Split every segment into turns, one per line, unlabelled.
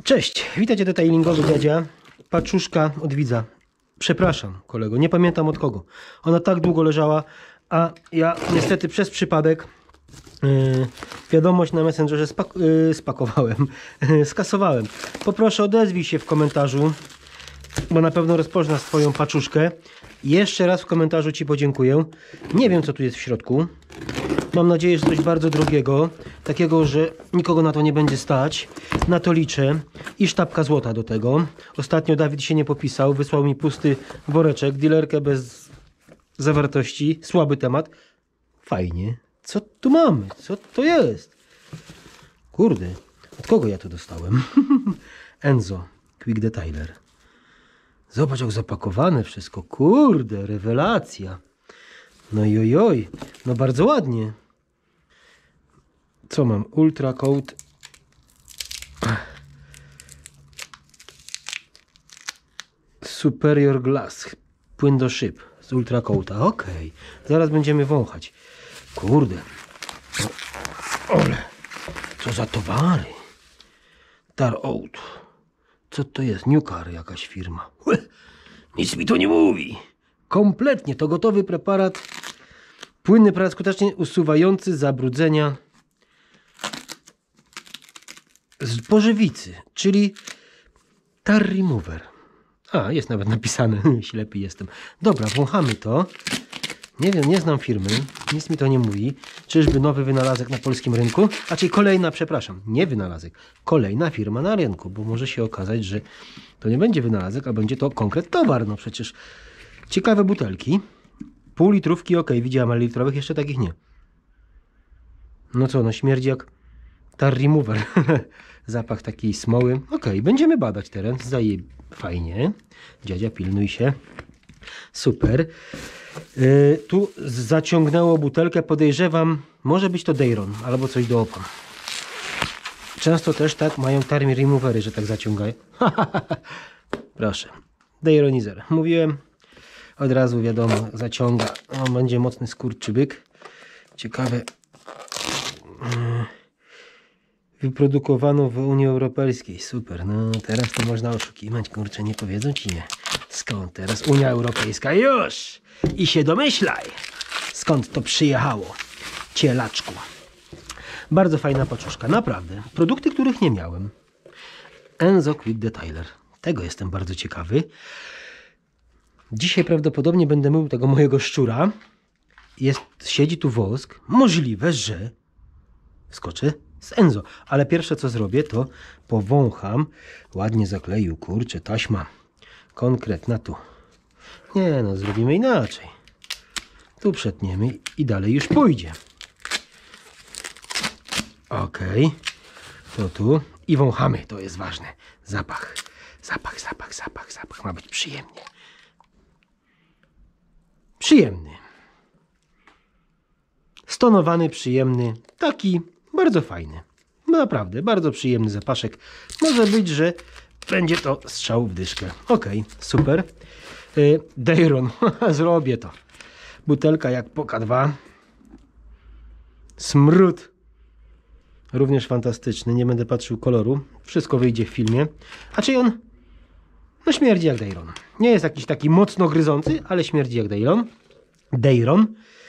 Cześć, witajcie detailingowy dziadzia. Paczuszka od widza. Przepraszam, kolego, nie pamiętam od kogo. Ona tak długo leżała, a ja niestety przez przypadek wiadomość na Messengerze spakowałem, skasowałem. Poproszę, odezwij się w komentarzu, bo na pewno rozpoznasz swoją paczuszkę. Jeszcze raz w komentarzu Ci podziękuję. Nie wiem, co tu jest w środku. Mam nadzieję, że coś bardzo drogiego, takiego, że nikogo na to nie będzie stać. Na to liczę. I sztabka złota do tego. Ostatnio Dawid się nie popisał, wysłał mi pusty woreczek, dilerkę bez zawartości. Słaby temat. Fajnie. Co tu mamy? Co to jest? Kurde, od kogo ja to dostałem? Enzo, Quick Detailer. Zobacz, jak zapakowane wszystko. Kurde, rewelacja. No i ojoj, no bardzo ładnie. Co mam? Ultra Coat. Superior Glass. Płyn do szyb z Ultra Coata. Okej. Zaraz będziemy wąchać. Kurde. Ole. Co za towary. Tar Oat. Co to jest? Newcar, jakaś firma. Nic mi to nie mówi. Kompletnie to gotowy preparat. Płynny preparat skutecznie usuwający zabrudzenia z pożywicy, czyli tar remover. A, jest nawet napisane. Ślepy jestem. Dobra, wąchamy to. Nie wiem, nie znam firmy. Nic mi to nie mówi. Czyżby nowy wynalazek na polskim rynku? A czyli kolejna, przepraszam, nie wynalazek. Kolejna firma na rynku, bo może się okazać, że to nie będzie wynalazek, a będzie to konkret towar. No przecież ciekawe butelki. Pół litrówki, ok, widziałem, ale litrowych jeszcze takich nie. No co, no śmierdzi jak tar remover. Zapach takiej smoły. Ok, będziemy badać teren. Fajnie. Dziadzia, pilnuj się. Super. Tu zaciągnęło butelkę, podejrzewam, może być to Dejron albo coś do opon. Często też tak mają tar removery, że tak zaciągają. Proszę. Dejronizer. Mówiłem, od razu wiadomo, zaciąga. On będzie mocny skurczybyk. Ciekawe. Wyprodukowano w Unii Europejskiej. Super. No teraz to można oszukiwać. Kurczę, nie powiedzą Ci nie. Skąd teraz Unia Europejska? Już! I się domyślaj, skąd to przyjechało. Cielaczku. Bardzo fajna paczuszka, naprawdę. Produkty, których nie miałem. Enzo Quick Detailer. Tego jestem bardzo ciekawy. Dzisiaj prawdopodobnie będę mył tego mojego szczura. Siedzi tu wosk. Możliwe, że wskoczę z Enzo. Ale pierwsze, co zrobię, to powącham. Ładnie zakleił, kurczę, taśma konkretna tu. Nie no, zrobimy inaczej. Tu przetniemy i dalej już pójdzie. Ok. To tu. I wąchamy, to jest ważne. Zapach. Zapach, zapach, zapach, zapach. Ma być przyjemnie. Przyjemny. Stonowany, przyjemny. Taki bardzo fajny. Naprawdę, bardzo przyjemny zapaszek. Może być, że będzie to strzał w dyszkę. Ok, super. Dejron, zrobię to. Butelka jak po K2. Smród. Również fantastyczny. Nie będę patrzył koloru. Wszystko wyjdzie w filmie. A czy on? No śmierdzi jak Dejron. Nie jest jakiś taki mocno gryzący, ale śmierdzi jak Dejron. Dejron.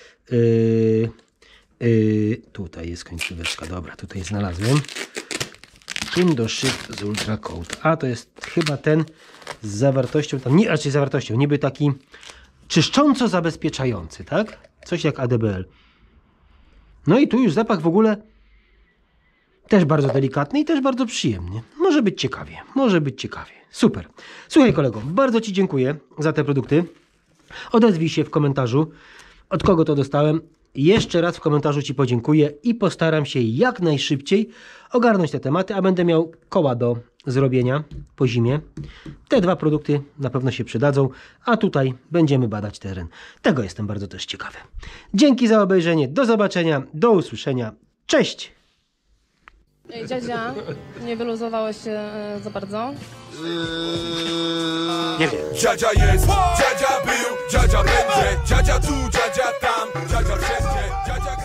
Tutaj jest końcóweczka. Dobra, tutaj znalazłem. Płyn do szyb z Ultra Coat. A to jest chyba ten z zawartością, tam nie, raczej zawartością, niby taki czyszcząco zabezpieczający, tak? Coś jak ADBL. No i tu już zapach w ogóle też bardzo delikatny i też bardzo przyjemny. Może być ciekawie, może być ciekawie. Super. Słuchaj kolego, bardzo Ci dziękuję za te produkty. Odezwij się w komentarzu, od kogo to dostałem. Jeszcze raz w komentarzu Ci podziękuję i postaram się jak najszybciej ogarnąć te tematy, a będę miał koła do zrobienia po zimie. Te dwa produkty na pewno się przydadzą, a tutaj będziemy badać teren. Tego jestem bardzo też ciekawy. Dzięki za obejrzenie, do zobaczenia, do usłyszenia. Cześć!
Ej, dziadzia, nie wyluzowałeś się za bardzo?
Nie wiem.
Dziadzia jest, dziadzia był, dziadzia będzie, dziadzia tu, dziadzia tam, dziadzia wszędzie, dziadzia